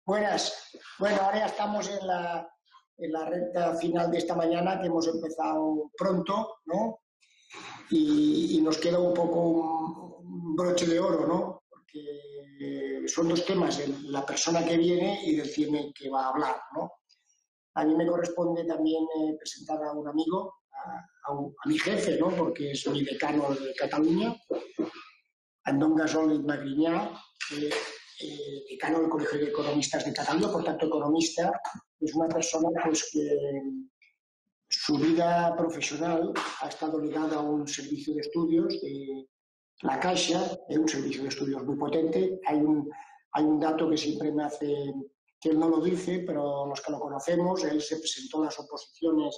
Buenas. Bueno, ahora ya estamos en la recta final de esta mañana, que hemos empezado pronto, ¿no? Y nos queda un poco un broche de oro, ¿no? Porque son dos temas, la persona que viene y del tema que va a hablar, ¿no? A mí me corresponde también presentar a un amigo, a mi jefe, ¿no? Porque es mi decano de Cataluña, Andón Gasol i Magriñá, decano del Colegio de Economistas de Cataluña, por tanto economista. Es una persona pues, que su vida profesional ha estado ligada a un servicio de estudios de la Caixa, un servicio de estudios muy potente. Hay un dato que siempre me hace, que él no lo dice, pero los que lo conocemos, él se presentó a las oposiciones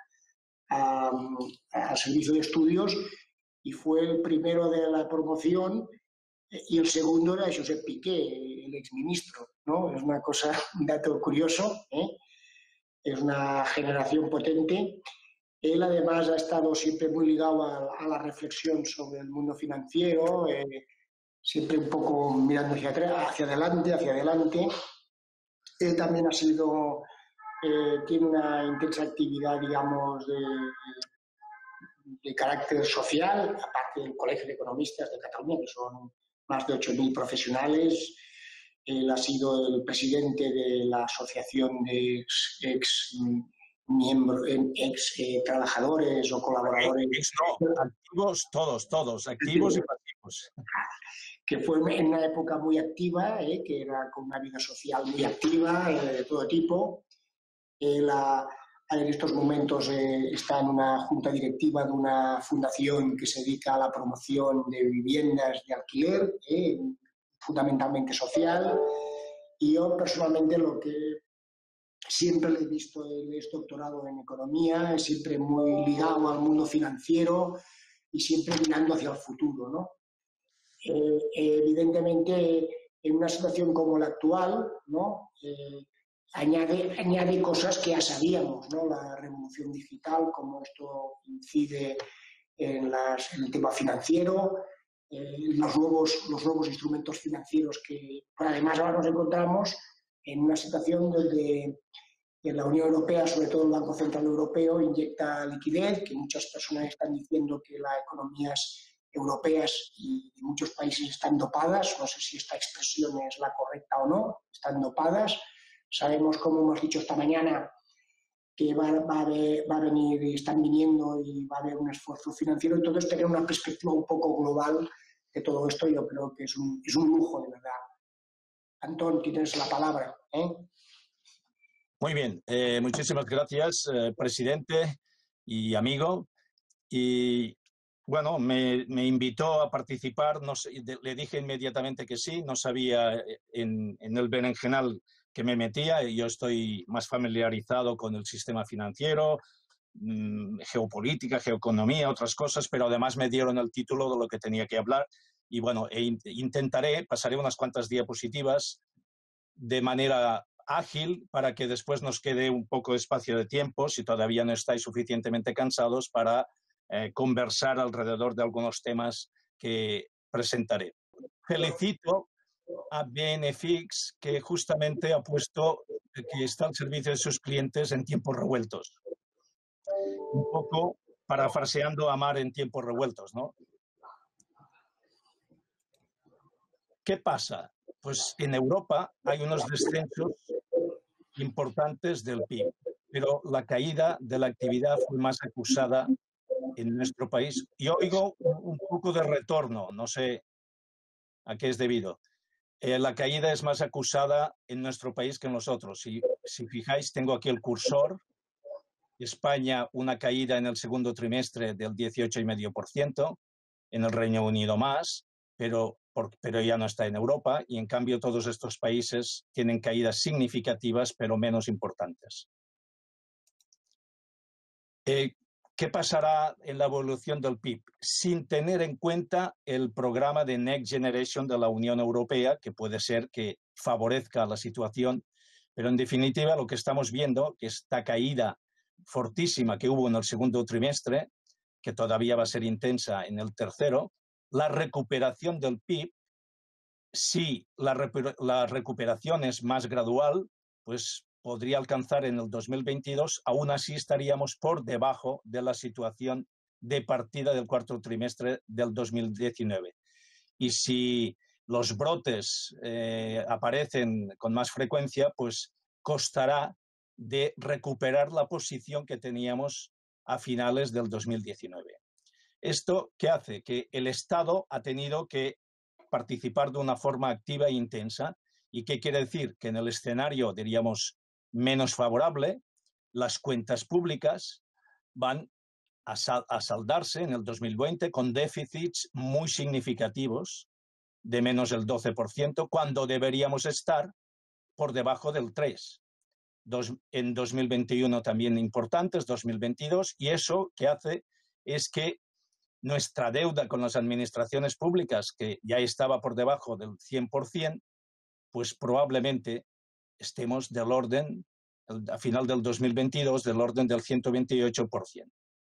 al servicio de estudios y fue el primero de la promoción y el segundo era Josep Piqué, el exministro, ¿no? Es una cosa, un dato curioso, ¿eh? Es una generación potente. Él además ha estado siempre muy ligado a la reflexión sobre el mundo financiero, siempre un poco mirando hacia adelante. Él también ha sido, tiene una intensa actividad, digamos, de carácter social, aparte del Colegio de Economistas de Cataluña, que son más de 8.000 profesionales. Él ha sido el presidente de la Asociación de ex trabajadores o colaboradores. Activos, todos, activos y pasivos. Que fue en una época muy activa, que era con una vida social muy activa, de todo tipo. Él en estos momentos está en una junta directiva de una fundación que se dedica a la promoción de viviendas de alquiler, fundamentalmente social. Y yo personalmente lo que siempre le he visto, él es doctorado en economía, es siempre muy ligado al mundo financiero y siempre mirando hacia el futuro, ¿no? Evidentemente, en una situación como la actual, ¿no? Añade cosas que ya sabíamos, ¿no? La revolución digital, cómo esto incide en el tema financiero, los nuevos instrumentos financieros que, además, ahora nos encontramos en una situación donde en la Unión Europea, sobre todo el Banco Central Europeo, inyecta liquidez, que muchas personas están diciendo que las economías europeas y de muchos países están dopadas. No sé si esta expresión es la correcta o no, están dopadas. Sabemos, como hemos dicho esta mañana, que va a venir, están viniendo y va a haber un esfuerzo financiero. Entonces, tener una perspectiva un poco global de todo esto yo creo que es un lujo, de verdad. Antón, tienes la palabra, ¿eh? Muy bien, muchísimas gracias, presidente y amigo. Y bueno, me invitó a participar, no sé, le dije inmediatamente que sí, no sabía en el berenjenal que me metía. Yo estoy más familiarizado con el sistema financiero, geopolítica, geoeconomía, otras cosas, pero además me dieron el título de lo que tenía que hablar. Y bueno, pasaré unas cuantas diapositivas de manera ágil para que después nos quede un poco de espacio de tiempo, si todavía no estáis suficientemente cansados, para conversar alrededor de algunos temas que presentaré. Felicito a BNFX, que justamente ha puesto que está al servicio de sus clientes en tiempos revueltos. Un poco parafraseando a Mar en tiempos revueltos, ¿no? ¿Qué pasa? Pues en Europa hay unos descensos importantes del PIB, pero la caída de la actividad fue más acusada en nuestro país. Y oigo un poco de retorno, no sé a qué es debido. La caída es más acusada en nuestro país que en los otros. Si fijáis, tengo aquí el cursor. España, una caída en el segundo trimestre del 18,5%, en el Reino Unido más, pero ya no está en Europa, y en cambio todos estos países tienen caídas significativas, pero menos importantes. ¿Qué pasará en la evolución del PIB? Sin tener en cuenta el programa de Next Generation de la Unión Europea, que puede ser que favorezca la situación, pero en definitiva lo que estamos viendo, que esta caída fortísima que hubo en el segundo trimestre, que todavía va a ser intensa en el tercero, la recuperación del PIB si la recuperación es más gradual, pues podría alcanzar en el 2022, aún así estaríamos por debajo de la situación de partida del cuarto trimestre del 2019. Y si los brotes aparecen con más frecuencia, pues costará de recuperar la posición que teníamos a finales del 2019. ¿Esto qué hace? Que el Estado ha tenido que participar de una forma activa e intensa. ¿Y qué quiere decir? Que en el escenario, diríamos, menos favorable, las cuentas públicas van a saldarse en el 2020 con déficits muy significativos de menos del 12%, cuando deberíamos estar por debajo del 3%. En 2021 también importantes, 2022, y eso que hace es que nuestra deuda con las administraciones públicas, que ya estaba por debajo del 100%, pues probablemente estemos del orden, a final del 2022, del orden del 128%.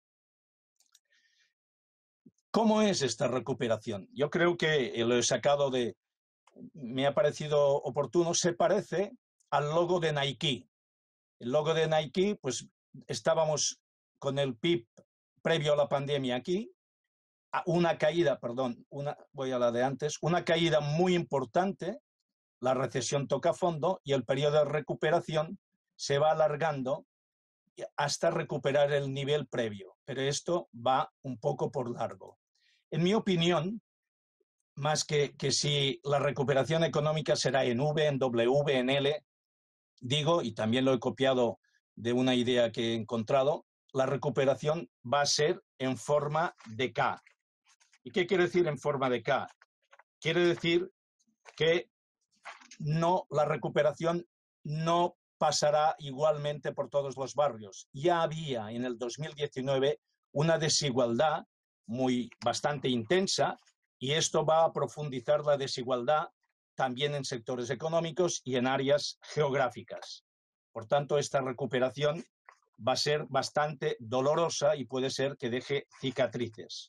¿Cómo es esta recuperación? Yo creo que lo he sacado me ha parecido oportuno, se parece al logo de Nike. El logo de Nike, pues estábamos con el PIB previo a la pandemia aquí, una caída, perdón, voy a la de antes, una caída muy importante, la recesión toca fondo y el periodo de recuperación se va alargando hasta recuperar el nivel previo, pero esto va un poco por largo. En mi opinión, más que si la recuperación económica será en V, en W, en L, digo, y también lo he copiado de una idea que he encontrado, la recuperación va a ser en forma de K. ¿Y qué quiere decir en forma de K? Quiere decir que la recuperación no pasará igualmente por todos los barrios. Ya había en el 2019 una desigualdad bastante intensa y esto va a profundizar la desigualdad también en sectores económicos y en áreas geográficas. Por tanto, esta recuperación va a ser bastante dolorosa y puede ser que deje cicatrices.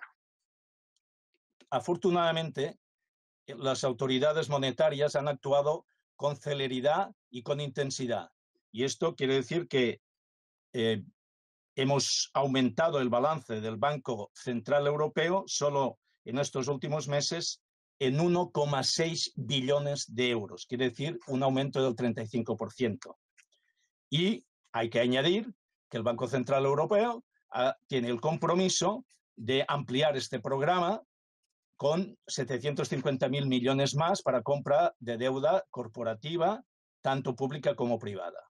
Afortunadamente, las autoridades monetarias han actuado con celeridad y con intensidad. Y esto quiere decir que hemos aumentado el balance del Banco Central Europeo solo en estos últimos meses en 1,6 billones de euros. Quiere decir un aumento del 35%. Y hay que añadir que el Banco Central Europeo tiene el compromiso de ampliar este programa con 750.000 millones más para compra de deuda corporativa, tanto pública como privada.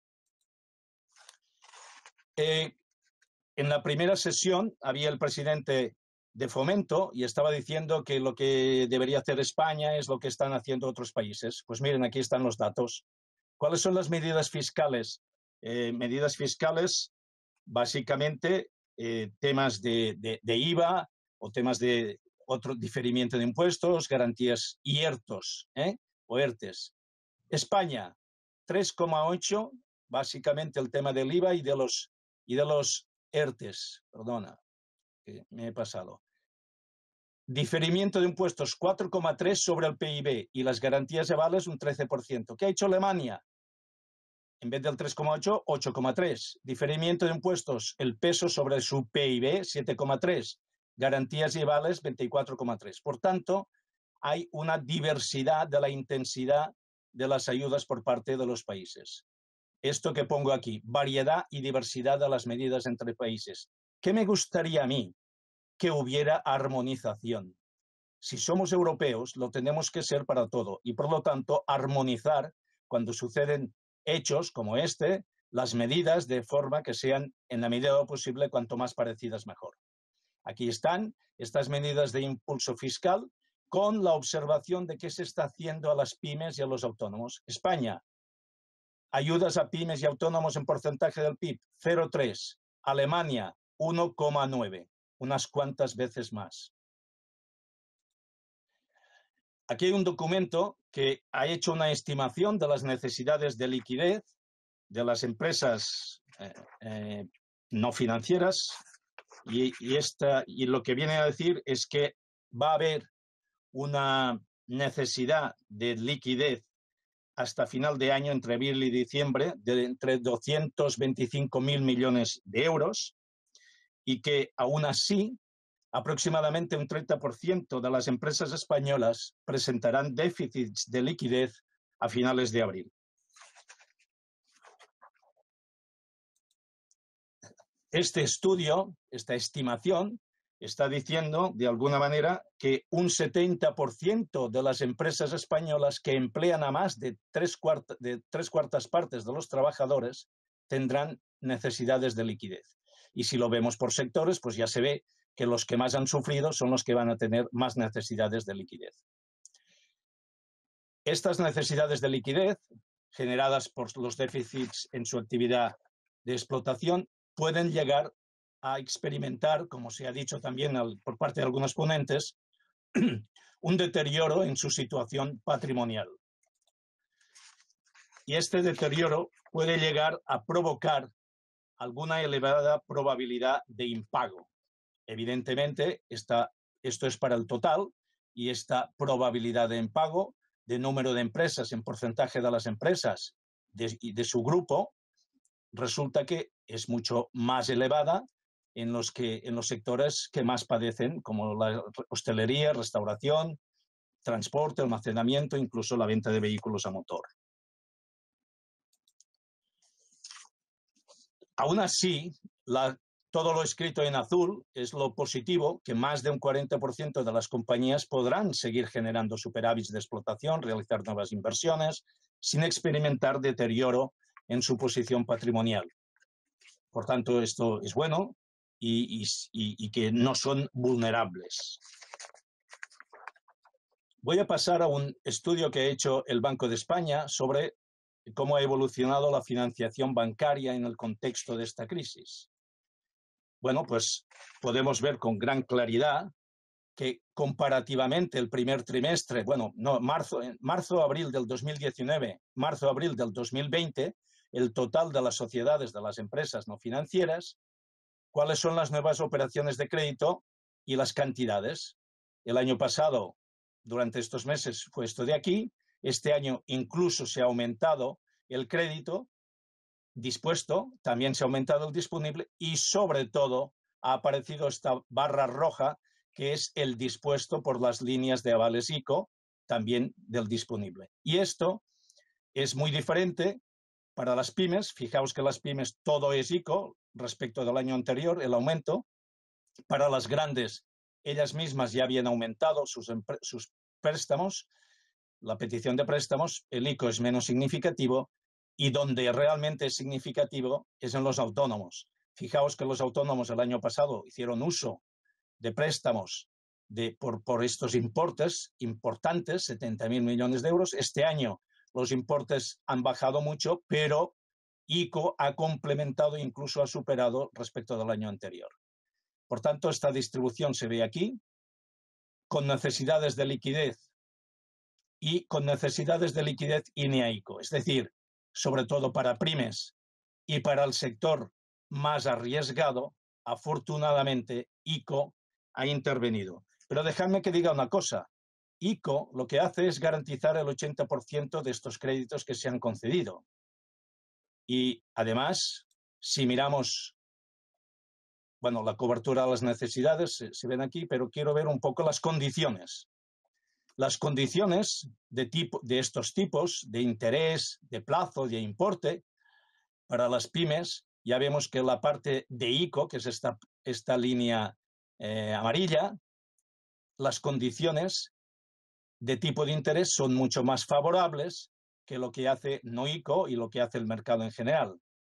En la primera sesión había el presidente de Fomento y estaba diciendo que lo que debería hacer España es lo que están haciendo otros países. Pues miren, aquí están los datos. ¿Cuáles son las medidas fiscales? Medidas fiscales, básicamente, temas de IVA o temas de otro diferimiento de impuestos, garantías y ERTOs, o ERTES. España, 3,8, básicamente el tema del IVA y de los ERTES, perdona, que me he pasado. Diferimiento de impuestos, 4,3 sobre el PIB y las garantías de avales un 13%. ¿Qué ha hecho Alemania? En vez del 3,8, 8,3. Diferimiento de impuestos, el peso sobre su PIB, 7,3. Garantías y avales, 24,3. Por tanto, hay una diversidad de la intensidad de las ayudas por parte de los países. Esto que pongo aquí, variedad y diversidad de las medidas entre países. ¿Qué me gustaría a mí? Que hubiera armonización. Si somos europeos, lo tenemos que ser para todo y, por lo tanto, armonizar cuando suceden hechos como este, las medidas de forma que sean, en la medida de lo posible, cuanto más parecidas mejor. Aquí están estas medidas de impulso fiscal con la observación de qué se está haciendo a las pymes y a los autónomos. España, ayudas a pymes y autónomos en porcentaje del PIB, 0,3. Alemania, 1,9. Unas cuantas veces más. Aquí hay un documento que ha hecho una estimación de las necesidades de liquidez de las empresas no financieras y lo que viene a decir es que va a haber una necesidad de liquidez hasta final de año, entre abril y diciembre, de entre 225.000 millones de euros, y que aún así aproximadamente un 30% de las empresas españolas presentarán déficits de liquidez a finales de abril. Este estudio, esta estimación, está diciendo de alguna manera que un 70% de las empresas españolas que emplean a más de tres cuartas partes de los trabajadores tendrán necesidades de liquidez. Y si lo vemos por sectores, pues ya se ve que los que más han sufrido son los que van a tener más necesidades de liquidez. Estas necesidades de liquidez, generadas por los déficits en su actividad de explotación, pueden llegar a experimentar, como se ha dicho también por parte de algunos ponentes, un deterioro en su situación patrimonial. Y este deterioro puede llegar a provocar alguna elevada probabilidad de impago. Evidentemente, esto es para el total, y esta probabilidad de impago de número de empresas en porcentaje de las empresas de su grupo resulta que es mucho más elevada en los sectores que más padecen, como la hostelería, restauración, transporte, almacenamiento, incluso la venta de vehículos a motor. Aún así, todo lo escrito en azul es lo positivo, que más de un 40% de las compañías podrán seguir generando superávits de explotación, realizar nuevas inversiones, sin experimentar deterioro en su posición patrimonial. Por tanto, esto es bueno y que no son vulnerables. Voy a pasar a un estudio que ha hecho el Banco de España sobre cómo ha evolucionado la financiación bancaria en el contexto de esta crisis. Bueno, pues podemos ver con gran claridad que comparativamente el primer trimestre, marzo-abril del 2019, marzo-abril del 2020, el total de las sociedades de las empresas no financieras, cuáles son las nuevas operaciones de crédito y las cantidades. El año pasado, durante estos meses, fue esto de aquí. Este año incluso se ha aumentado el crédito dispuesto, también se ha aumentado el disponible y sobre todo ha aparecido esta barra roja que es el dispuesto por las líneas de avales ICO, también del disponible. Y esto es muy diferente para las pymes. Fijaos que las pymes todo es ICO respecto del año anterior, el aumento. Para las grandes, ellas mismas ya habían aumentado sus préstamos, la petición de préstamos, el ICO es menos significativo, y donde realmente es significativo es en los autónomos. Fijaos que los autónomos el año pasado hicieron uso de préstamos por estos importes importantes, 70.000 millones de euros. Este año los importes han bajado mucho, pero ICO ha complementado e incluso ha superado respecto del año anterior. Por tanto, esta distribución se ve aquí, con necesidades de liquidez y con necesidades de liquidez INEA-ICO, es decir, sobre todo para pymes y para el sector más arriesgado. Afortunadamente, ICO ha intervenido. Pero dejadme que diga una cosa. ICO lo que hace es garantizar el 80% de estos créditos que se han concedido. Y además, si miramos, la cobertura de las necesidades se ven aquí, pero quiero ver un poco las condiciones. Las condiciones de estos tipos de interés, de plazo, de importe, para las pymes, ya vemos que la parte de ICO, que es esta línea amarilla, las condiciones de tipo de interés son mucho más favorables que lo que hace no ICO y lo que hace el mercado en general,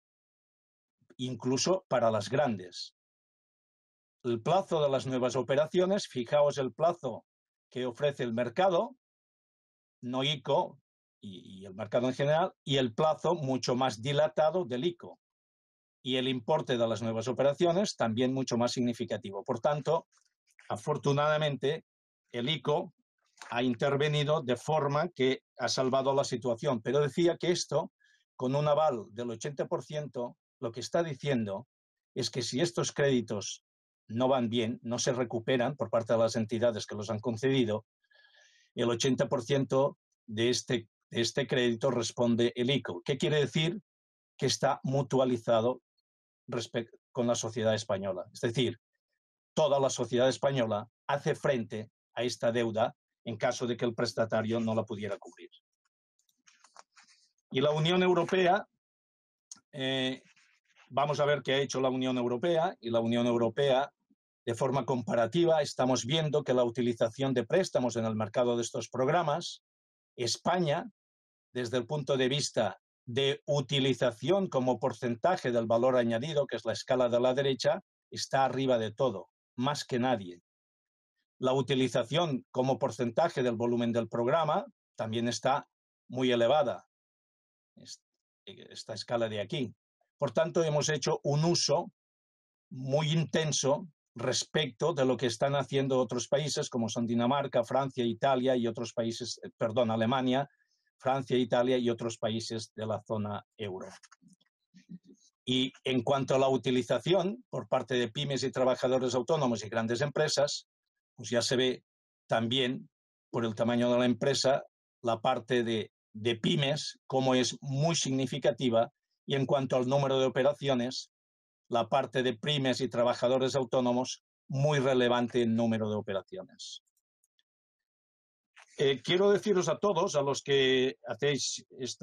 incluso para las grandes. El plazo de las nuevas operaciones, fijaos el plazo que ofrece el mercado, no ICO y el mercado en general, y el plazo mucho más dilatado del ICO. Y el importe de las nuevas operaciones también mucho más significativo. Por tanto, afortunadamente, el ICO ha intervenido de forma que ha salvado la situación. Pero decía que esto, con un aval del 80%, lo que está diciendo es que si estos créditos no van bien, no se recuperan por parte de las entidades que los han concedido, el 80% de este crédito responde el ICO. ¿Qué quiere decir? Que está mutualizado con la sociedad española. Es decir, toda la sociedad española hace frente a esta deuda en caso de que el prestatario no la pudiera cubrir. Y la Unión Europea, vamos a ver qué ha hecho la Unión Europea, y la Unión Europea, de forma comparativa, estamos viendo que la utilización de préstamos en el mercado de estos programas, España, desde el punto de vista de utilización como porcentaje del valor añadido, que es la escala de la derecha, está arriba de todo, más que nadie. La utilización como porcentaje del volumen del programa también está muy elevada, esta escala de aquí. Por tanto, hemos hecho un uso muy intenso respecto de lo que están haciendo otros países, como son Dinamarca, Francia, Italia y otros países, perdón, Alemania, Francia, Italia y otros países de la zona euro. Y en cuanto a la utilización por parte de pymes y trabajadores autónomos y grandes empresas, pues ya se ve también por el tamaño de la empresa la parte de pymes como es muy significativa, y en cuanto al número de operaciones, la parte de pymes y trabajadores autónomos muy relevante en número de operaciones. Quiero deciros a todos, a los que hacéis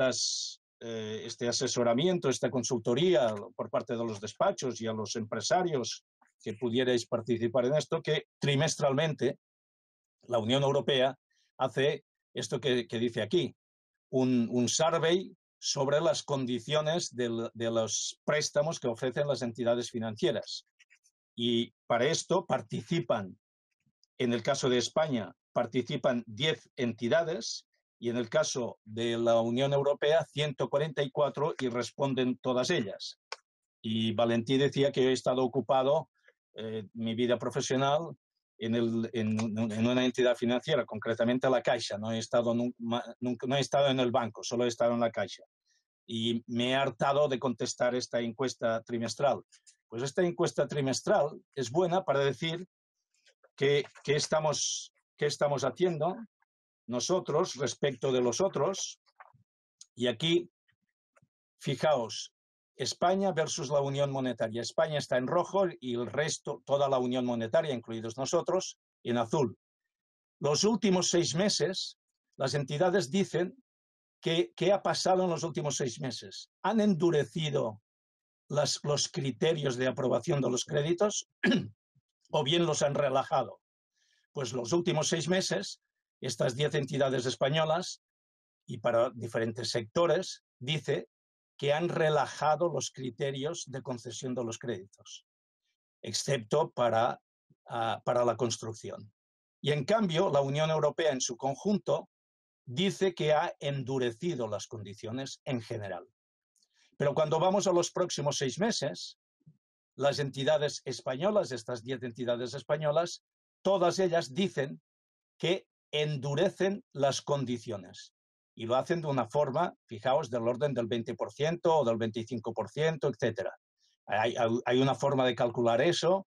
este asesoramiento, esta consultoría por parte de los despachos y a los empresarios que pudierais participar en esto, que trimestralmente la Unión Europea hace esto que dice aquí, un survey sobre las condiciones de los préstamos que ofrecen las entidades financieras. Y para esto participan, en el caso de España, participan 10 entidades y en el caso de la Unión Europea 144 y responden todas ellas. Y Valentí decía que yo he estado ocupado mi vida profesional en una entidad financiera, concretamente la Caixa. No he estado no he estado en el banco, solo he estado en la Caixa. Y me he hartado de contestar esta encuesta trimestral. Pues esta encuesta trimestral es buena para decir qué estamos haciendo nosotros respecto de los otros. Y aquí, fijaos, España versus la Unión Monetaria. España está en rojo y el resto, toda la Unión Monetaria, incluidos nosotros, en azul. Los últimos 6 meses, las entidades dicen ¿qué ha pasado en los últimos 6 meses? ¿Han endurecido los criterios de aprobación de los créditos o bien los han relajado? Pues los últimos 6 meses, estas 10 entidades españolas y para diferentes sectores, dice que han relajado los criterios de concesión de los créditos, excepto para la construcción. Y en cambio, la Unión Europea en su conjunto dice que ha endurecido las condiciones en general. Pero cuando vamos a los próximos 6 meses, las entidades españolas, estas 10 entidades españolas, todas ellas dicen que endurecen las condiciones. Y lo hacen de una forma, fijaos, del orden del 20% o del 25%, etc. Hay una forma de calcular eso,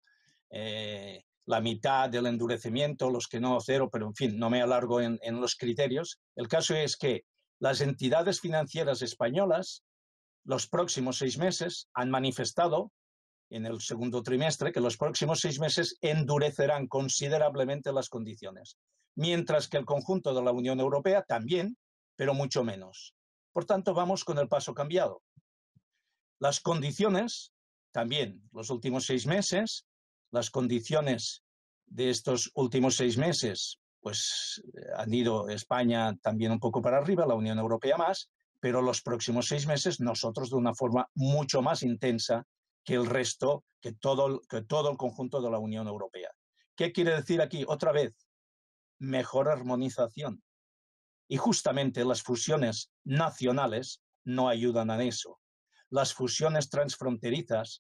la mitad del endurecimiento, los que no, 0, pero en fin, no me alargo en los criterios. El caso es que las entidades financieras españolas, los próximos 6 meses, han manifestado en el segundo trimestre que los próximos 6 meses endurecerán considerablemente las condiciones, mientras que el conjunto de la Unión Europea también, pero mucho menos. Por tanto, vamos con el paso cambiado. Las condiciones, también, los últimos 6 meses, las condiciones de estos últimos 6 meses, pues han ido España también un poco para arriba, la Unión Europea más, pero los próximos 6 meses nosotros de una forma mucho más intensa que el resto, que todo el conjunto de la Unión Europea. ¿Qué quiere decir aquí? Otra vez, mejor armonización. Y justamente las fusiones nacionales no ayudan a eso. Las fusiones transfronterizas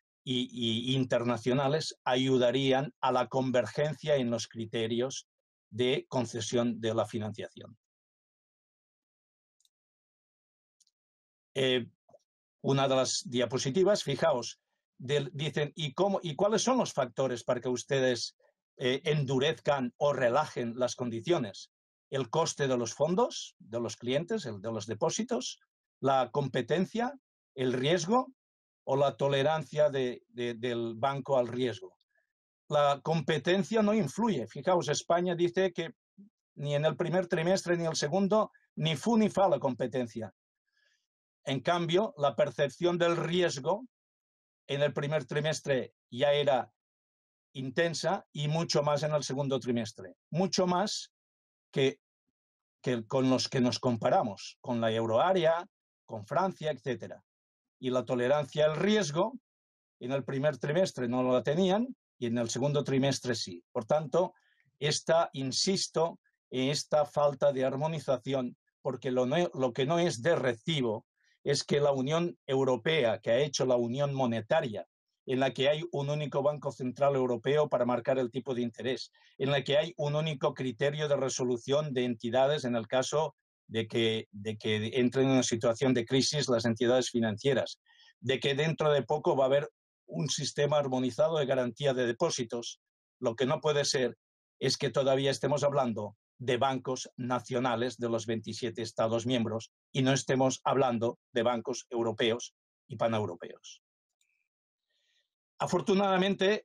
y internacionales ayudarían a la convergencia en los criterios de concesión de la financiación. Una de las diapositivas, fijaos, dicen, ¿y cuáles son los factores para que ustedes endurezcan o relajen las condiciones? el coste de los fondos, de los clientes, el de los depósitos, la competencia, el riesgo o la tolerancia del banco al riesgo. La competencia no influye. Fijaos, España dice que ni en el primer trimestre ni el segundo, ni fu ni fa la competencia. En cambio, la percepción del riesgo en el primer trimestre ya era intensa y mucho más en el segundo trimestre. Mucho más que con los que nos comparamos, con la euroárea, con Francia, etc. Y la tolerancia al riesgo en el primer trimestre no la tenían y en el segundo trimestre sí. Por tanto, insisto en esta falta de armonización, porque lo que no es de recibo es que la Unión Europea, que ha hecho la Unión Monetaria, en la que hay un único Banco Central Europeo para marcar el tipo de interés, en la que hay un único criterio de resolución de entidades en el caso de que entren en una situación de crisis las entidades financieras, de que dentro de poco va a haber un sistema armonizado de garantía de depósitos. Lo que no puede ser es que todavía estemos hablando de bancos nacionales de los 27 Estados miembros y no estemos hablando de bancos europeos y paneuropeos. Afortunadamente,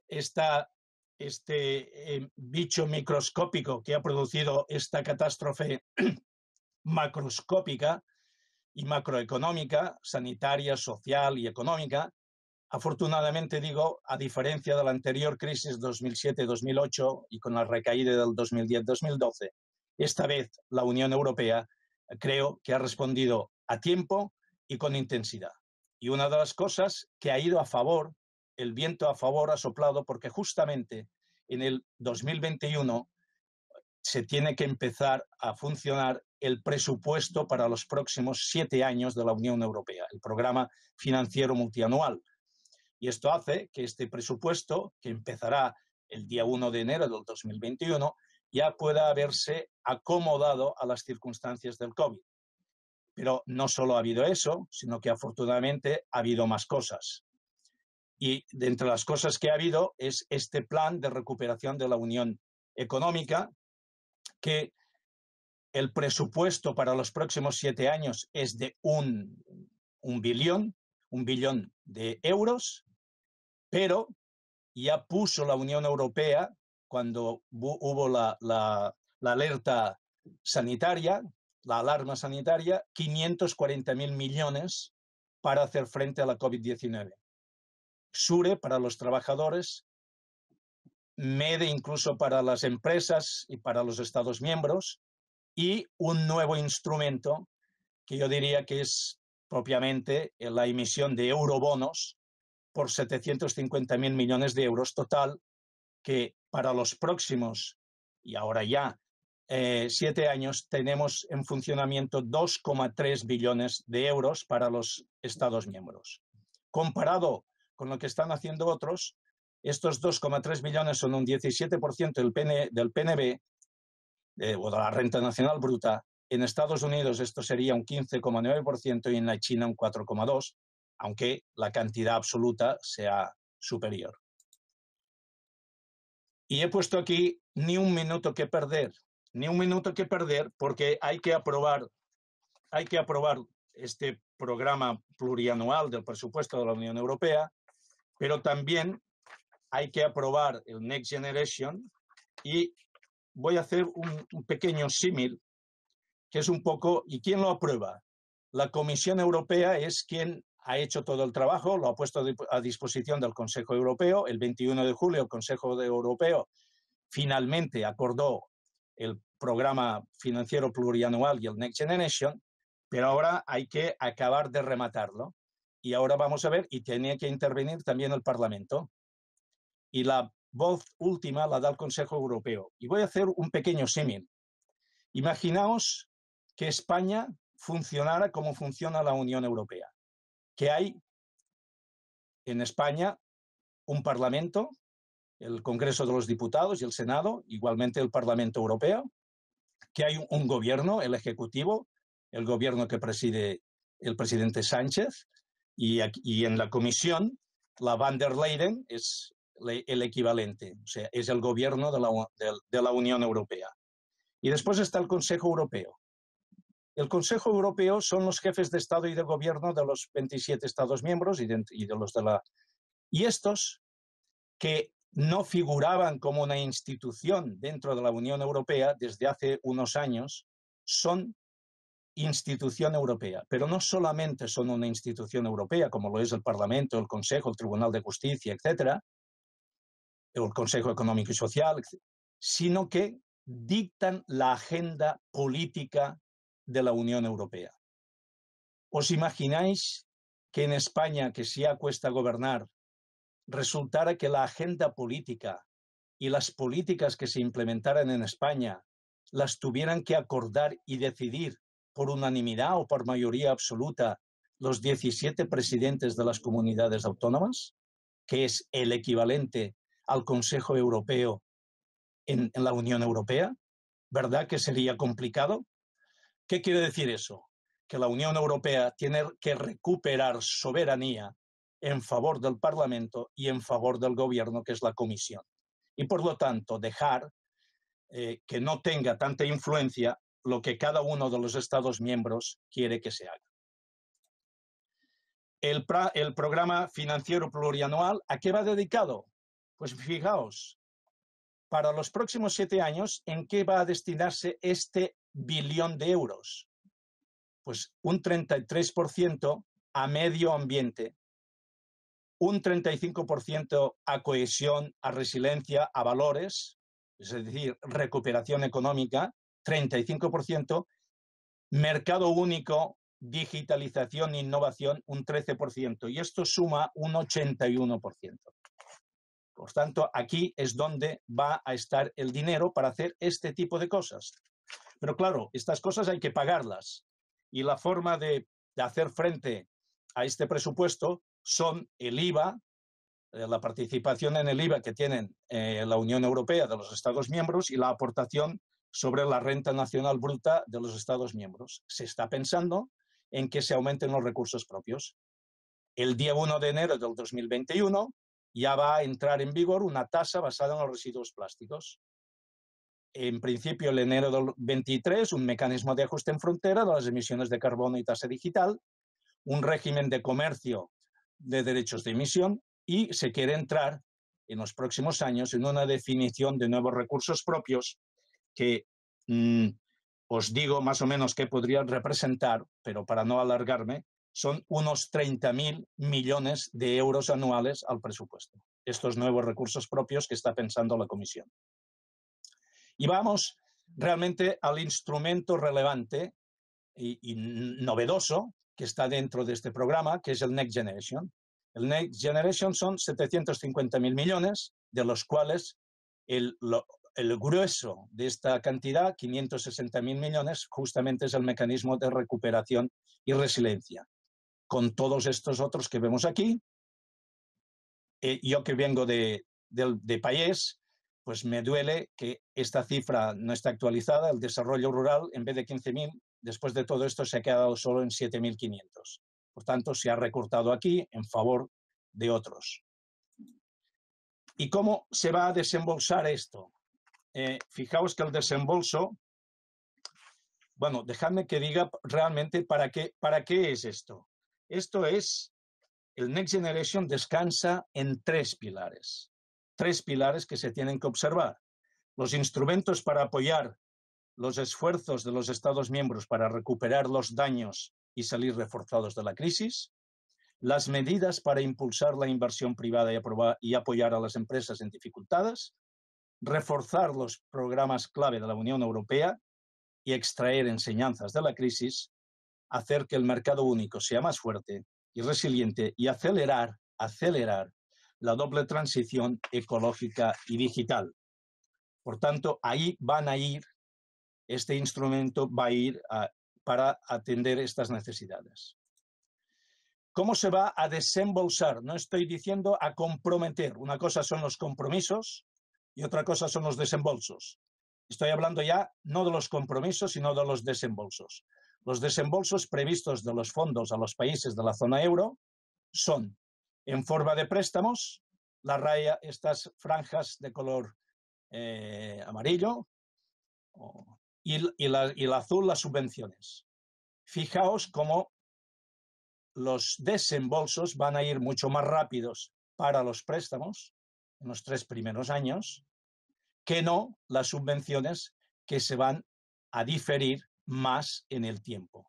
este bicho microscópico que ha producido esta catástrofe macroscópica y macroeconómica, sanitaria, social y económica, afortunadamente digo, a diferencia de la anterior crisis 2007-2008 y con la recaída del 2010-2012, esta vez la Unión Europea creo que ha respondido a tiempo y con intensidad. Y una de las cosas que ha ido a favor, el viento a favor ha soplado porque justamente en el 2021 se tiene que empezar a funcionar el presupuesto para los próximos 7 años de la Unión Europea, el programa financiero multianual. Y esto hace que este presupuesto, que empezará el día 1 de enero del 2021, ya pueda haberse acomodado a las circunstancias del COVID. Pero no solo ha habido eso, sino que afortunadamente ha habido más cosas. Y de entre las cosas que ha habido es este plan de recuperación de la Unión Económica, que el presupuesto para los próximos 7 años es de un billón de euros, pero ya puso la Unión Europea, cuando hubo la alerta sanitaria, la alarma sanitaria, 540.000 millones para hacer frente a la COVID-19. SURE para los trabajadores, MEDE incluso para las empresas y para los Estados miembros, y un nuevo instrumento que yo diría que es propiamente la emisión de eurobonos por 750.000 millones de euros total, que para los próximos, y ahora ya, 7 años, tenemos en funcionamiento 2,3 billones de euros para los Estados miembros. Comparado con lo que están haciendo otros, estos 2,3 billones son un 17% del PNB, o de la renta nacional bruta. En Estados Unidos esto sería un 15,9% y en la China un 4,2%, aunque la cantidad absoluta sea superior. Y he puesto aquí ni un minuto que perder porque hay que aprobar este programa plurianual del presupuesto de la Unión Europea, pero también hay que aprobar el Next Generation y voy a hacer un pequeño símil, que es un poco, ¿y quién lo aprueba? La Comisión Europea es quien ha hecho todo el trabajo, lo ha puesto a disposición del Consejo Europeo. El 21 de julio el Consejo Europeo finalmente acordó el programa financiero plurianual y el Next Generation, pero ahora hay que acabar de rematarlo. Y ahora vamos a ver, y tiene que intervenir también el Parlamento. Y la voz última la da el Consejo Europeo. Y voy a hacer un pequeño símil. Imaginaos que España funcionara como funciona la Unión Europea. Que hay en España un Parlamento, el Congreso de los Diputados y el Senado, igualmente el Parlamento Europeo, que hay un gobierno, el Ejecutivo, el gobierno que preside el presidente Sánchez, y en la Comisión, la Van der Leyen es el equivalente, o sea, es el gobierno de la Unión Europea. Y después está el Consejo Europeo. El Consejo Europeo son los jefes de Estado y de Gobierno de los 27 Estados miembros y de los de la... Y estos, que no figuraban como una institución dentro de la Unión Europea desde hace unos años, son institución europea. Pero no solamente son una institución europea, como lo es el Parlamento, el Consejo, el Tribunal de Justicia, etcétera, o el Consejo Económico y Social, sino que dictan la agenda política de la Unión Europea. ¿Os imagináis que en España, que sí cuesta gobernar, resultara que la agenda política y las políticas que se implementaran en España las tuvieran que acordar y decidir por unanimidad o por mayoría absoluta los 17 presidentes de las comunidades autónomas, que es el equivalente al Consejo Europeo en la Unión Europea? ¿Verdad que sería complicado? ¿Qué quiere decir eso? Que la Unión Europea tiene que recuperar soberanía en favor del Parlamento y en favor del Gobierno, que es la Comisión. Y por lo tanto, dejar que no tenga tanta influencia lo que cada uno de los Estados miembros quiere que se haga. El programa financiero plurianual, ¿a qué va dedicado? Pues fijaos, para los próximos 7 años, ¿en qué va a destinarse este billón de euros? Pues un 33% a medio ambiente, un 35% a cohesión, a resiliencia, a valores, es decir, recuperación económica, 35%, mercado único, digitalización e innovación, un 13%, y esto suma un 81%. Por tanto, aquí es donde va a estar el dinero para hacer este tipo de cosas. Pero claro, estas cosas hay que pagarlas. Y la forma de hacer frente a este presupuesto son el IVA, la participación en el IVA que tienen la Unión Europea de los Estados miembros y la aportación sobre la renta nacional bruta de los Estados miembros. Se está pensando en que se aumenten los recursos propios. El día 1 de enero del 2021 ya va a entrar en vigor una tasa basada en los residuos plásticos. En principio, el enero del 23, un mecanismo de ajuste en frontera de las emisiones de carbono y tasa digital, un régimen de comercio de derechos de emisión y se quiere entrar en los próximos años en una definición de nuevos recursos propios que os digo más o menos qué podrían representar, pero para no alargarme, son unos 30.000 millones de euros anuales al presupuesto. Estos nuevos recursos propios que está pensando la Comisión. Y vamos realmente al instrumento relevante y novedoso que está dentro de este programa, que es el Next Generation. El Next Generation son 750.000 millones, de los cuales el grueso de esta cantidad, 560.000 millones, justamente es el mecanismo de recuperación y resiliencia. Con todos estos otros que vemos aquí, yo que vengo de país, pues me duele que esta cifra no está actualizada. El desarrollo rural, en vez de 15.000, después de todo esto se ha quedado solo en 7.500. Por tanto, se ha recortado aquí en favor de otros. ¿Y cómo se va a desembolsar esto? Fijaos que el desembolso, bueno, dejadme que diga realmente para qué es esto. Esto es, el Next Generation descansa en 3 pilares. 3 pilares que se tienen que observar. Los instrumentos para apoyar los esfuerzos de los Estados miembros para recuperar los daños y salir reforzados de la crisis, las medidas para impulsar la inversión privada y apoyar a las empresas en dificultades, reforzar los programas clave de la Unión Europea y extraer enseñanzas de la crisis, hacer que el mercado único sea más fuerte y resiliente y acelerar la doble transición ecológica y digital. Por tanto, ahí van a ir, este instrumento va a ir para atender estas necesidades. ¿Cómo se va a desembolsar? No estoy diciendo a comprometer. Una cosa son los compromisos y otra cosa son los desembolsos. Estoy hablando ya no de los compromisos, sino de los desembolsos. Los desembolsos previstos de los fondos a los países de la zona euro son en forma de préstamos, la raya, estas franjas de color amarillo, y el azul las subvenciones. Fijaos cómo los desembolsos van a ir mucho más rápidos para los préstamos en los 3 primeros años que no las subvenciones que se van a diferir más en el tiempo.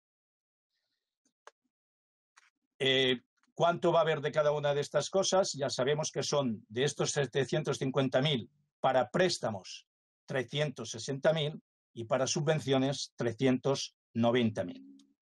¿Cuánto va a haber de cada una de estas cosas? Ya sabemos que son de estos 750.000 para préstamos 360.000 y para subvenciones 390.000.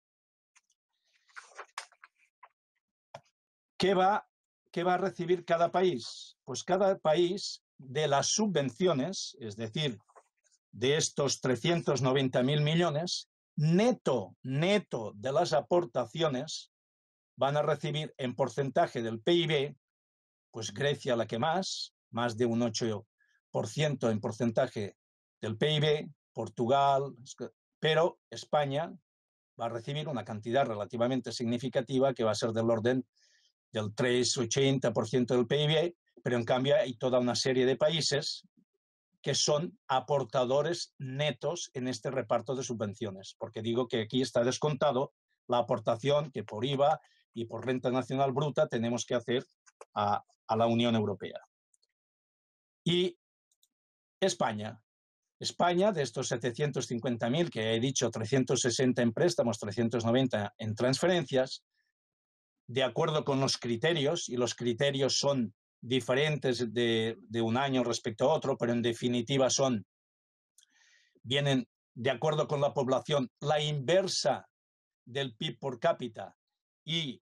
¿Qué va a recibir cada país? Pues cada país de las subvenciones, es decir, de estos 390.000 millones, neto de las aportaciones, van a recibir en porcentaje del PIB, pues Grecia la que más de un 8% en porcentaje del PIB, Portugal, pero España va a recibir una cantidad relativamente significativa que va a ser del orden del 3,80% del PIB, pero en cambio hay toda una serie de países que son aportadores netos en este reparto de subvenciones, porque digo que aquí está descontado la aportación que por IVA y por renta nacional bruta tenemos que hacer a la Unión Europea. Y España, de estos 750.000 que he dicho, 360 en préstamos, 390 en transferencias, de acuerdo con los criterios, y los criterios son diferentes de un año respecto a otro, pero en definitiva vienen de acuerdo con la población, la inversa del PIB por cápita y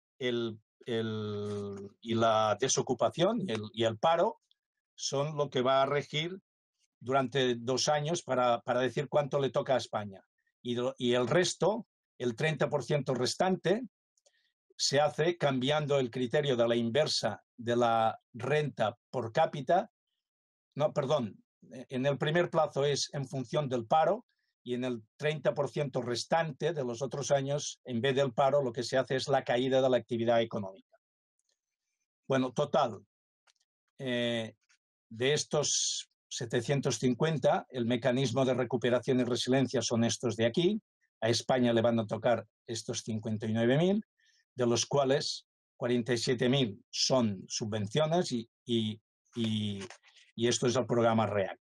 la desocupación y el paro son lo que va a regir durante 2 años para decir cuánto le toca a España. Y el resto, el 30% restante, se hace cambiando el criterio de la inversa de la renta por cápita. No, perdón, en el primer plazo es en función del paro y en el 30% restante de los otros años, en vez del paro, lo que se hace es la caída de la actividad económica. Bueno, total, de estos 750, el mecanismo de recuperación y resiliencia son estos de aquí. A España le van a tocar estos 59.000, de los cuales 47.000 son subvenciones y esto es el programa REACT.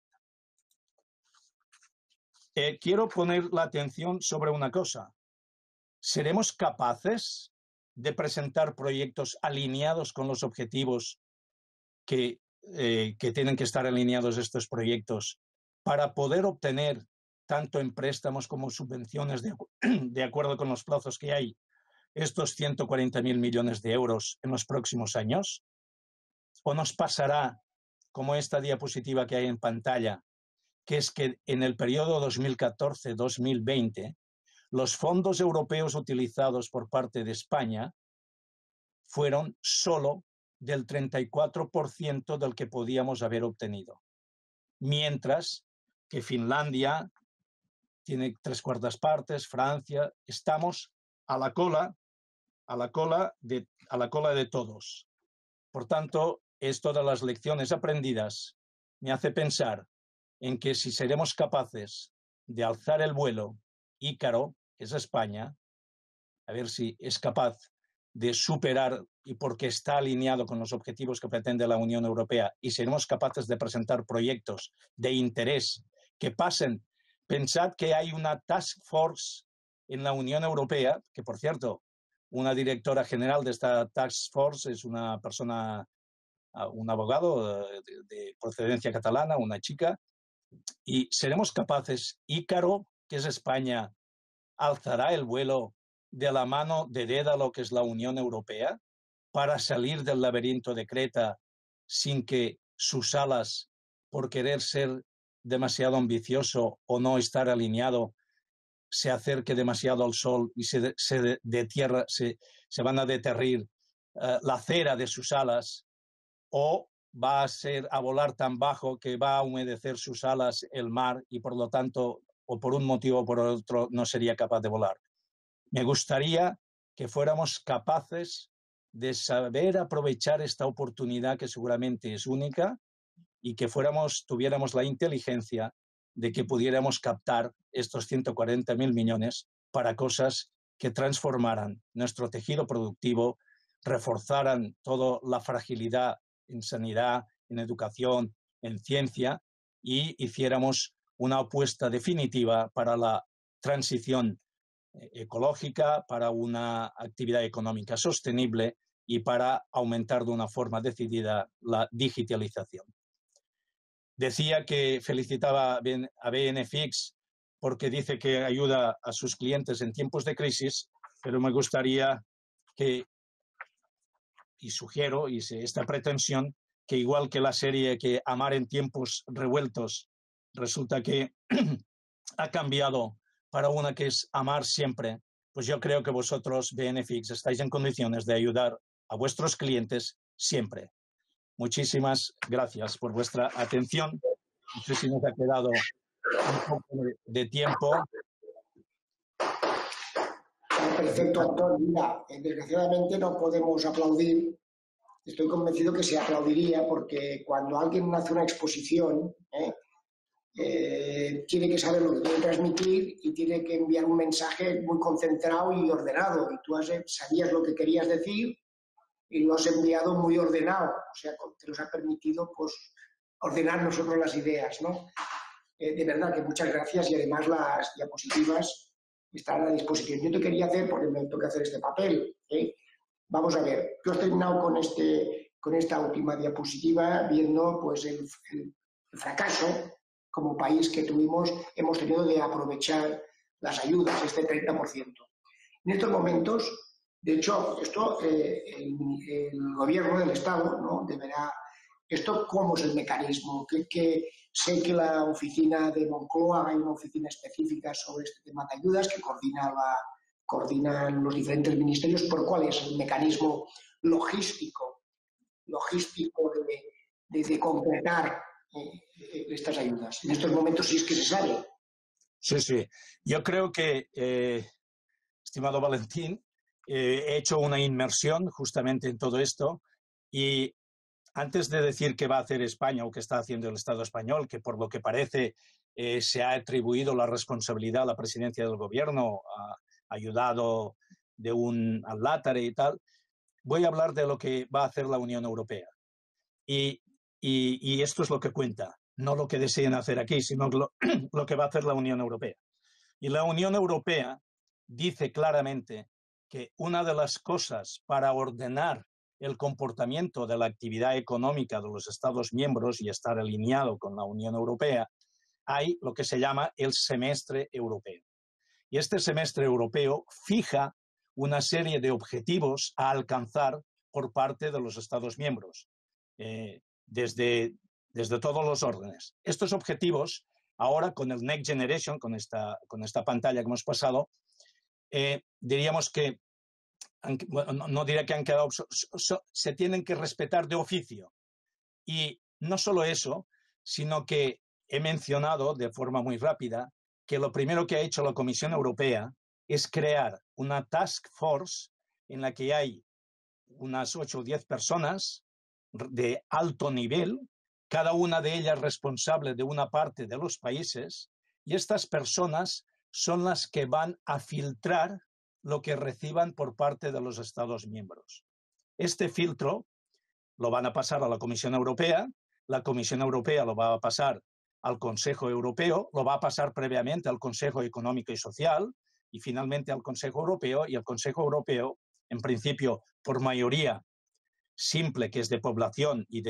Quiero poner la atención sobre una cosa. ¿Seremos capaces de presentar proyectos alineados con los objetivos que tienen que estar alineados estos proyectos para poder obtener tanto en préstamos como subvenciones de acuerdo con los plazos que hay estos 140.000 millones de euros en los próximos años? ¿O nos pasará como esta diapositiva que hay en pantalla, que es que en el periodo 2014-2020 los fondos europeos utilizados por parte de España fueron solo del 34% del que podíamos haber obtenido, mientras que Finlandia tiene 3/4 partes, Francia, estamos a la cola de todos. Por tanto, esto de las lecciones aprendidas me hace pensar en que si seremos capaces de alzar el vuelo, Ícaro, que es España, a ver si es capaz de superar, y porque está alineado con los objetivos que pretende la Unión Europea, y seremos capaces de presentar proyectos de interés que pasen. Pensad que hay una task force en la Unión Europea, que por cierto, una directora general de esta task force es una persona, un abogado de procedencia catalana, una chica, y seremos capaces. Ícaro, que es España, alzará el vuelo de la mano de Dédalo, que es la Unión Europea, para salir del laberinto de Creta sin que sus alas, por querer ser demasiado ambicioso o no estar alineado, se acerque demasiado al sol y se van a deterrir la cera de sus alas, o va a volar tan bajo que va a humedecer sus alas el mar y por lo tanto, o por un motivo o por otro, no sería capaz de volar. Me gustaría que fuéramos capaces de saber aprovechar esta oportunidad, que seguramente es única, y que tuviéramos la inteligencia de que pudiéramos captar estos 140.000 millones para cosas que transformaran nuestro tejido productivo, reforzaran toda la fragilidad en sanidad, en educación, en ciencia y hiciéramos una apuesta definitiva para la transición ecológica, para una actividad económica sostenible y para aumentar de una forma decidida la digitalización. Decía que felicitaba a BNFX porque dice que ayuda a sus clientes en tiempos de crisis, pero me gustaría que, y sugiero, y esta pretensión, que igual que la serie que Amar en tiempos revueltos, resulta que ha cambiado para una que es Amar siempre, pues yo creo que vosotros, BNFX, estáis en condiciones de ayudar a vuestros clientes siempre. Muchísimas gracias por vuestra atención. No sé si nos ha quedado un poco de tiempo. Perfecto, Antón. Mira, desgraciadamente no podemos aplaudir. Estoy convencido que se aplaudiría porque cuando alguien hace una exposición, tiene que saber lo que quiere transmitir y tiene que enviar un mensaje muy concentrado y ordenado. Y tú sabías lo que querías decir y lo has enviado muy ordenado. O sea, te nos ha permitido pues, ordenar nosotros las ideas, ¿no? De verdad que muchas gracias y además las diapositivas están a disposición. Yo te quería hacer, porque me toca hacer este papel, vamos a ver, tú has terminado con esta última diapositiva viendo pues, el fracaso como país que hemos tenido de aprovechar las ayudas, este 30%. En estos momentos, de hecho, esto el gobierno del Estado, ¿no?, deberá... ¿Esto cómo es el mecanismo? Sé que la oficina de Moncloa, hay una oficina específica sobre este tema de ayudas que coordinan los diferentes ministerios, pero ¿cuál es el mecanismo logístico de concretar estas ayudas? En estos momentos sí es que se sabe. Sí, sí. Yo creo que, estimado Valentín, he hecho una inmersión justamente en todo esto y antes de decir qué va a hacer España o qué está haciendo el Estado español, que por lo que parece se ha atribuido la responsabilidad a la presidencia del gobierno, ayudado de un allátare y tal, voy a hablar de lo que va a hacer la Unión Europea. Y esto es lo que cuenta, no lo que deseen hacer aquí, sino lo que va a hacer la Unión Europea. Y la Unión Europea dice claramente que una de las cosas para ordenar el comportamiento de la actividad económica de los Estados miembros y estar alineado con la Unión Europea, hay lo que se llama el semestre europeo. Y este semestre europeo fija una serie de objetivos a alcanzar por parte de los Estados miembros, desde todos los órdenes. Estos objetivos, ahora con el Next Generation, con esta pantalla que hemos pasado, diríamos que bueno, no diré que han quedado, se tienen que respetar de oficio. Y no solo eso, sino que he mencionado de forma muy rápida que lo primero que ha hecho la Comisión Europea es crear una task force en la que hay unas 8 o 10 personas de alto nivel, cada una de ellas responsable de una parte de los países, y estas personas son las que van a filtrar lo que reciban por parte de los Estados miembros. Este filtro lo van a pasar a la Comisión Europea, la Comisión Europea lo va a pasar al Consejo Europeo, lo va a pasar previamente al Consejo Económico y Social y finalmente al Consejo Europeo, y el Consejo Europeo, en principio, por mayoría simple, que es de población y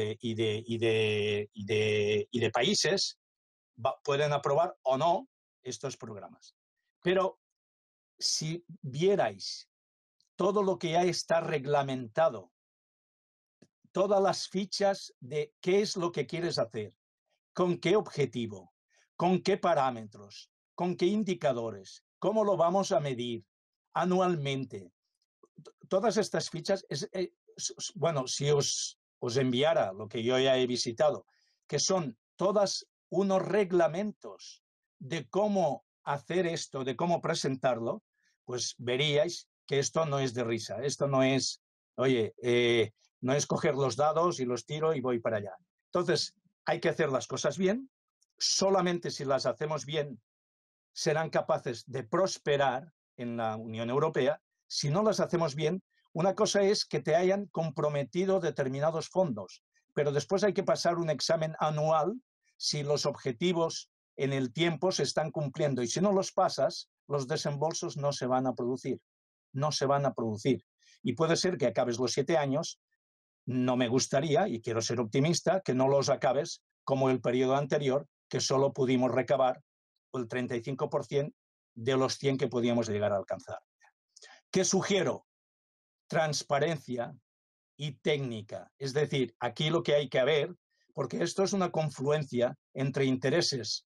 de países, pueden aprobar o no estos programas. Pero si vierais todo lo que ya está reglamentado, todas las fichas de qué es lo que quieres hacer, con qué objetivo, con qué parámetros, con qué indicadores, cómo lo vamos a medir anualmente, todas estas fichas, bueno, si os enviara lo que yo ya he visitado, que son todas unos reglamentos de cómo hacer esto, de cómo presentarlo, pues veríais que esto no es de risa, esto no es, oye, no es coger los dados y los tiro y voy para allá. Entonces, hay que hacer las cosas bien, solamente si las hacemos bien serán capaces de prosperar en la Unión Europea. Si no las hacemos bien, una cosa es que te hayan comprometido determinados fondos, pero después hay que pasar un examen anual si los objetivos en el tiempo se están cumpliendo, y si no los pasas, los desembolsos no se van a producir. No se van a producir. Y puede ser que acabes los 7 años, no me gustaría, y quiero ser optimista, que no los acabes como el periodo anterior, que solo pudimos recabar el 35% de los 100 que podíamos llegar a alcanzar. ¿Qué sugiero? Transparencia y técnica. Es decir, aquí lo que hay que ver, porque esto es una confluencia entre intereses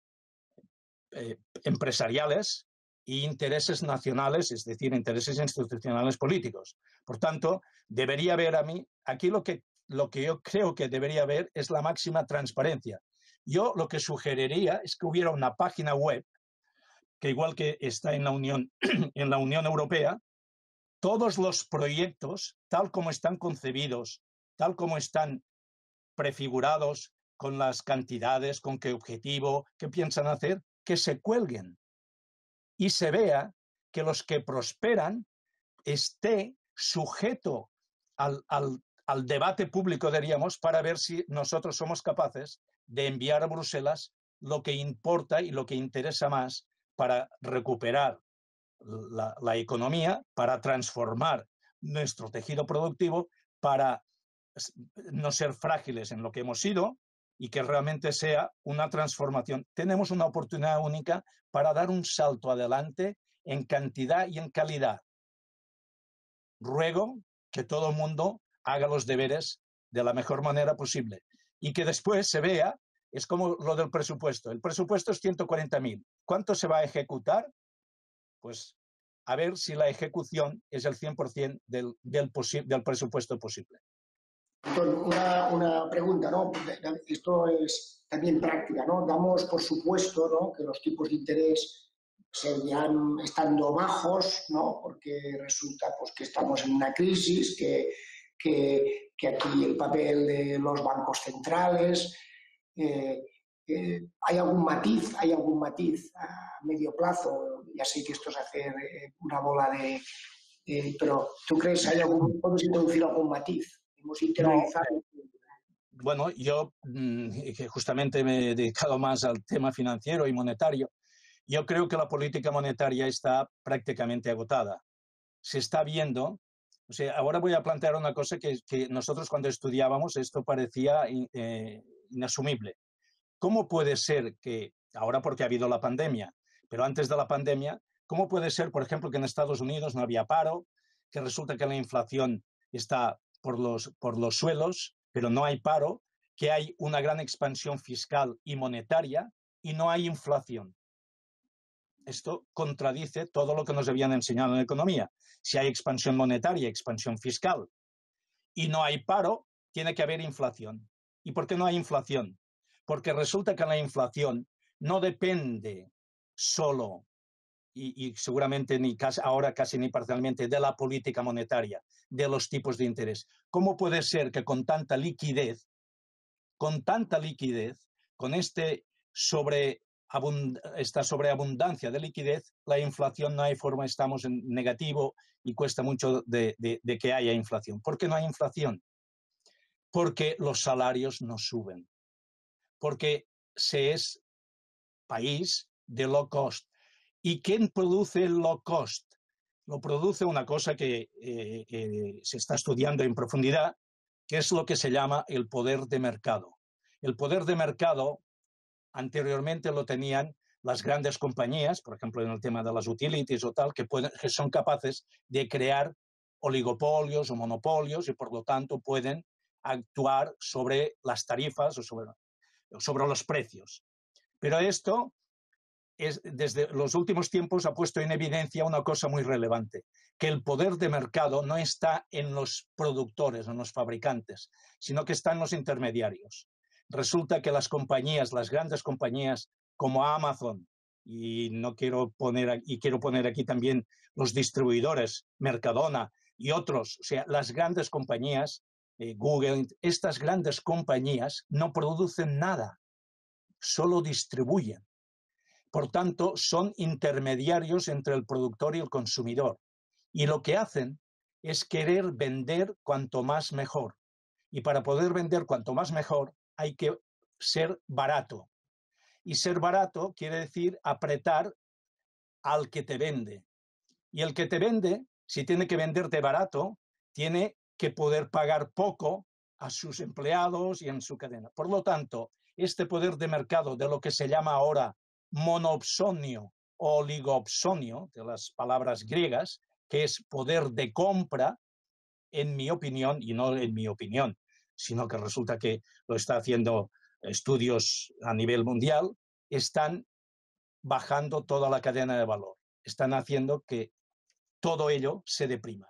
empresariales e intereses nacionales, es decir, intereses institucionales políticos. Por tanto, debería haber aquí lo que yo creo que debería haber es la máxima transparencia. Yo lo que sugeriría es que hubiera una página web que, igual que está en la Unión Europea, todos los proyectos, tal como están concebidos, tal como están prefigurados, con las cantidades, con qué objetivo, qué piensan hacer, que se cuelguen y se vea que los que prosperan esté sujeto al debate público, diríamos, para ver si nosotros somos capaces de enviar a Bruselas lo que importa y lo que interesa más para recuperar la economía, para transformar nuestro tejido productivo, para no ser frágiles en lo que hemos sido y que realmente sea una transformación. Tenemos una oportunidad única para dar un salto adelante en cantidad y en calidad. Ruego que todo el mundo haga los deberes de la mejor manera posible y que después se vea, es como lo del presupuesto. El presupuesto es 140.000. ¿Cuánto se va a ejecutar? Pues a ver si la ejecución es el 100% del presupuesto posible. Una pregunta, ¿no? Esto es también práctica, ¿no? Damos por supuesto, ¿no?, que los tipos de interés seguirán estando bajos, ¿no? Porque resulta, pues, que estamos en una crisis, que aquí el papel de los bancos centrales, ¿hay algún matiz a medio plazo? Ya sé que esto es hacer una bola pero ¿tú crees que podemos introducir algún matiz? Hemos interiorizado. Bueno, yo que justamente me he dedicado más al tema financiero y monetario, yo creo que la política monetaria está prácticamente agotada. Se está viendo, o sea, ahora voy a plantear una cosa que nosotros cuando estudiábamos esto parecía inasumible. ¿Cómo puede ser que, ahora porque ha habido la pandemia, pero antes de la pandemia, cómo puede ser, por ejemplo, que en Estados Unidos no había paro, que resulta que la inflación está por los suelos, pero no hay paro, que hay una gran expansión fiscal y monetaria y no hay inflación? Esto contradice todo lo que nos habían enseñado en economía. Si hay expansión monetaria, expansión fiscal y no hay paro, tiene que haber inflación. ¿Y por qué no hay inflación? Porque resulta que la inflación no depende solo, y seguramente ahora casi ni parcialmente, de la política monetaria, de los tipos de interés. ¿Cómo puede ser que con tanta liquidez, con esta sobreabundancia de liquidez, la inflación no hay forma, estamos en negativo y cuesta mucho de que haya inflación? ¿Por qué no hay inflación? Porque los salarios no suben, porque se es país de low cost. ¿Y quién produce el low cost? Lo produce una cosa que se está estudiando en profundidad, que es lo que se llama el poder de mercado. El poder de mercado anteriormente lo tenían las grandes compañías, por ejemplo, en el tema de las utilities o tal, que son capaces de crear oligopolios o monopolios y por lo tanto pueden actuar sobre las tarifas o sobre los precios. Pero esto desde los últimos tiempos ha puesto en evidencia una cosa muy relevante, que el poder de mercado no está en los productores, en los fabricantes, sino que está en los intermediarios. Resulta que las grandes compañías como Amazon, y quiero poner aquí también los distribuidores, Mercadona y otros, o sea, las grandes compañías, Google, estas grandes compañías no producen nada. solo distribuyen. Por tanto, son intermediarios entre el productor y el consumidor. Y lo que hacen es querer vender cuanto más mejor. Y para poder vender cuanto más mejor hay que ser barato. Y ser barato quiere decir apretar al que te vende. Y el que te vende, si tiene que venderte barato, tiene que poder pagar poco a sus empleados y en su cadena. Por lo tanto, este poder de mercado de lo que se llama ahora monopsonio o oligopsonio, de las palabras griegas, que es poder de compra, en mi opinión, y no en mi opinión, sino que resulta que lo está haciendo estudios a nivel mundial, están bajando toda la cadena de valor. Están haciendo que todo ello se deprima.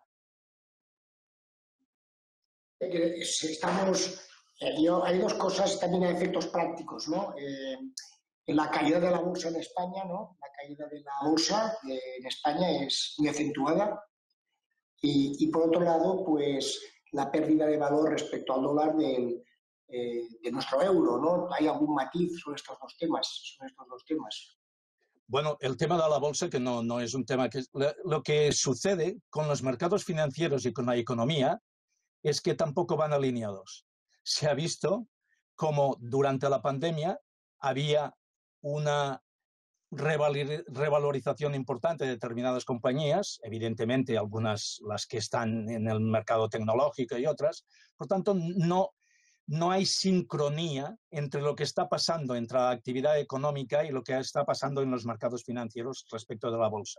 Hay dos cosas, también hay efectos prácticos, ¿no? En la caída de la bolsa en España, ¿no? La caída de la bolsa en España es muy acentuada y por otro lado, pues la pérdida de valor respecto al dólar de nuestro euro, ¿no? ¿Hay algún matiz sobre estos dos temas? Bueno, el tema de la bolsa, que no es un tema que... Lo que sucede con los mercados financieros y con la economía es que tampoco van alineados. Se ha visto como durante la pandemia había una revalorización importante de determinadas compañías, evidentemente algunas las que están en el mercado tecnológico y otras. Por tanto, no hay sincronía entre lo que está pasando entre la actividad económica y lo que está pasando en los mercados financieros respecto de la bolsa.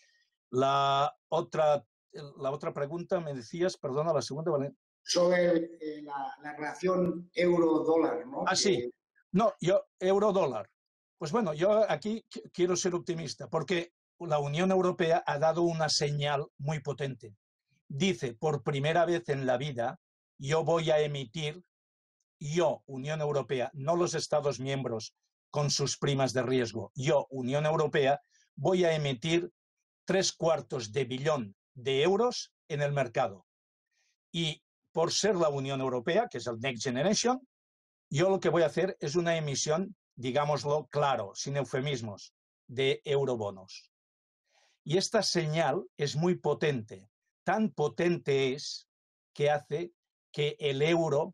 La otra pregunta me decías, perdona, la segunda, ¿vale? Sobre la relación euro-dólar, ¿no? Ah, sí. No, euro-dólar. Pues bueno, yo aquí quiero ser optimista porque la Unión Europea ha dado una señal muy potente. Dice, por primera vez en la vida, yo voy a emitir, yo, Unión Europea, no los Estados miembros con sus primas de riesgo, yo, Unión Europea, voy a emitir 3/4 billón de euros en el mercado. Y por ser la Unión Europea, que es el Next Generation, yo lo que voy a hacer es una emisión, digámoslo claro, sin eufemismos, de eurobonos. Y esta señal es muy potente. Tan potente es que hace que el euro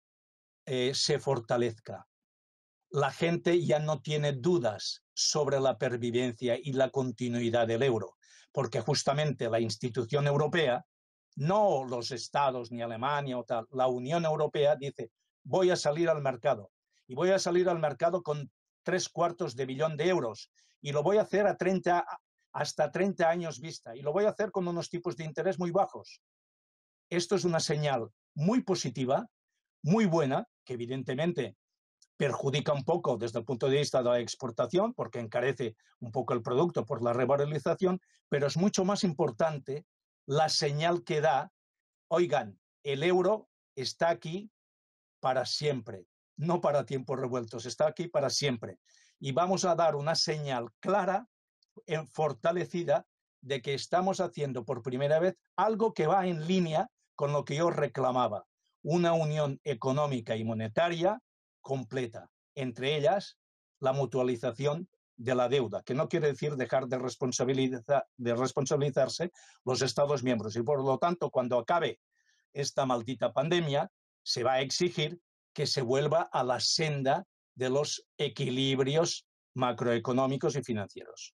se fortalezca. La gente ya no tiene dudas sobre la pervivencia y la continuidad del euro, porque justamente la institución europea, no los estados ni Alemania o tal, la Unión Europea dice, voy a salir al mercado y voy a salir al mercado con 3/4 billón de euros y lo voy a hacer hasta 30 años vista y lo voy a hacer con unos tipos de interés muy bajos. Esto es una señal muy positiva, muy buena, que evidentemente perjudica un poco desde el punto de vista de la exportación porque encarece un poco el producto por la revalorización, pero es mucho más importante la señal que da, oigan, el euro está aquí para siempre, no para tiempos revueltos, está aquí para siempre. Y vamos a dar una señal clara, fortalecida, de que estamos haciendo por primera vez algo que va en línea con lo que yo reclamaba, una unión económica y monetaria completa, entre ellas la mutualización de la deuda, que no quiere decir dejar de responsabilizarse los Estados miembros. Y por lo tanto, cuando acabe esta maldita pandemia, se va a exigir que se vuelva a la senda de los equilibrios macroeconómicos y financieros.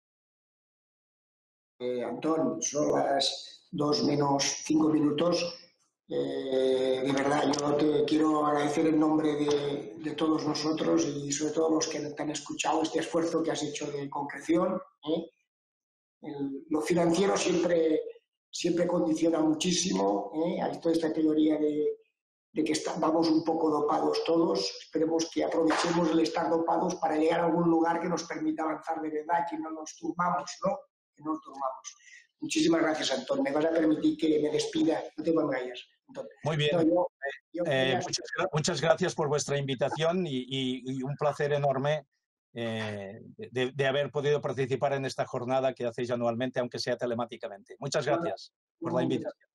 Antón, son las 2 menos 5 minutos. De verdad, yo te quiero agradecer en nombre de todos nosotros y sobre todo los que te han escuchado este esfuerzo que has hecho de concreción. Lo financiero siempre condiciona muchísimo. Hay toda esta teoría de que vamos un poco dopados todos. Esperemos que aprovechemos el estar dopados para llegar a algún lugar que nos permita avanzar de verdad, que no nos turbamos, ¿no? Que no nos turbamos. Muchísimas gracias, Antón. Me vas a permitir que me despida. No te vayas. Muy bien. Muchas gracias por vuestra invitación y un placer enorme de haber podido participar en esta jornada que hacéis anualmente, aunque sea telemáticamente. Muchas gracias por la invitación.